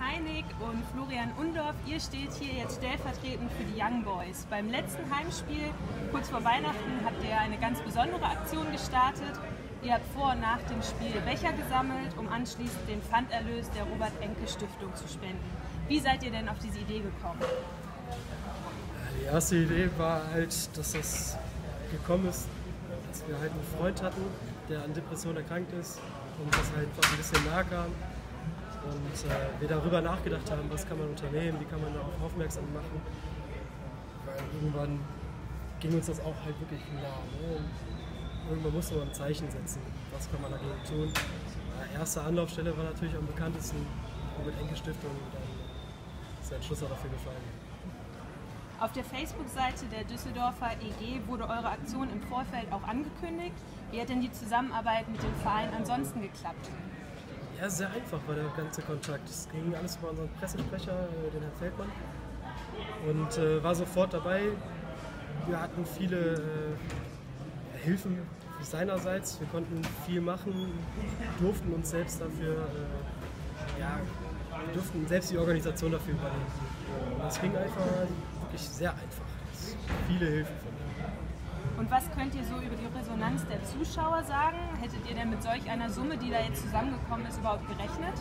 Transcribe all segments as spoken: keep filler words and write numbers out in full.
Meinig und Florian Undorf. Ihr steht hier jetzt stellvertretend für die Young Boys. Beim letzten Heimspiel, kurz vor Weihnachten, habt ihr eine ganz besondere Aktion gestartet. Ihr habt vor und nach dem Spiel Becher gesammelt, um anschließend den Pfanderlös der Robert-Enke-Stiftung zu spenden. Wie seid ihr denn auf diese Idee gekommen? Die erste Idee war halt, dass das gekommen ist, dass wir halt einen Freund hatten, der an Depression erkrankt ist und das halt ein bisschen nahe kam. Und äh, wir darüber nachgedacht haben, was kann man unternehmen, wie kann man darauf aufmerksam machen. Weil irgendwann ging uns das auch halt wirklich nah. Ne? Irgendwann musste man ein Zeichen setzen, was kann man dagegen tun. Die erste Anlaufstelle war natürlich am bekanntesten, Robert-Enke-Stiftung, und dann ist der Entschluss auch dafür gefallen. Auf der Facebook-Seite der Düsseldorfer E G wurde eure Aktion im Vorfeld auch angekündigt. Wie hat denn die Zusammenarbeit mit dem Verein ansonsten geklappt? Ja, sehr einfach war der ganze Kontakt. Es ging alles über unseren Pressesprecher, den Herrn Feldmann, und äh, war sofort dabei. Wir hatten viele äh, Hilfen seinerseits. Wir konnten viel machen, durften uns selbst dafür, äh, ja, wir durften selbst die Organisation dafür übernehmen. Und das ging einfach wirklich sehr einfach. Das viele Hilfen von ihm. Und was könnt ihr so über die Resonanz der Zuschauer sagen? Hättet ihr denn mit solch einer Summe, die da jetzt zusammengekommen ist, überhaupt gerechnet?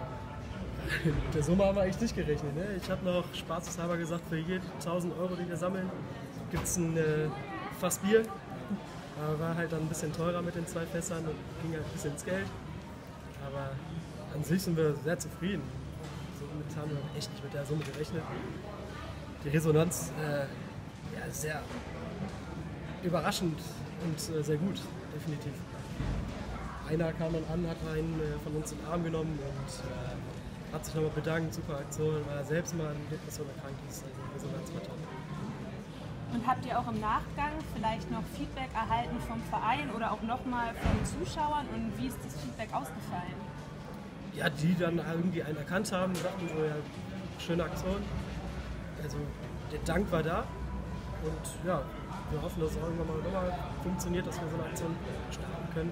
Mit der Summe haben wir eigentlich nicht gerechnet. Ne? Ich habe noch spaßeshalber gesagt, für jede tausend Euro, die wir sammeln, gibt es ein äh, Fass Bier. Aber war halt dann ein bisschen teurer mit den zwei Fässern und ging halt ein bisschen ins Geld. Aber an sich sind wir sehr zufrieden. Somit haben wir echt nicht mit der Summe gerechnet. Die Resonanz, äh, ja, sehr überraschend und äh, sehr gut, definitiv. Einer kam dann an, hat einen äh, von uns in den Arm genommen und äh, hat sich nochmal bedankt, super Aktion, weil er selbst mal an Depression erkrankt ist. Also die Resonanz war top. Und habt ihr auch im Nachgang vielleicht noch Feedback erhalten vom Verein oder auch nochmal von Zuschauern, und wie ist das Feedback ausgefallen? Ja, die dann irgendwie einen erkannt haben, dachten so, ja, schöne Aktion. Also der Dank war da und ja, wir hoffen, dass es auch irgendwann mal nochmal funktioniert, dass wir so eine Aktion starten können.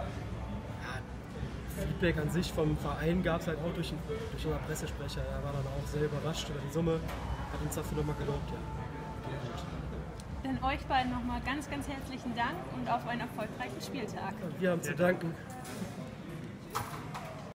Ja, Feedback an sich vom Verein gab es halt auch durch, durch unseren Pressesprecher. Er war dann auch sehr überrascht über die Summe, hat uns dafür nochmal gelobt. Ja. Dann euch beiden nochmal ganz, ganz herzlichen Dank und auf einen erfolgreichen Spieltag. Wir haben zu danken.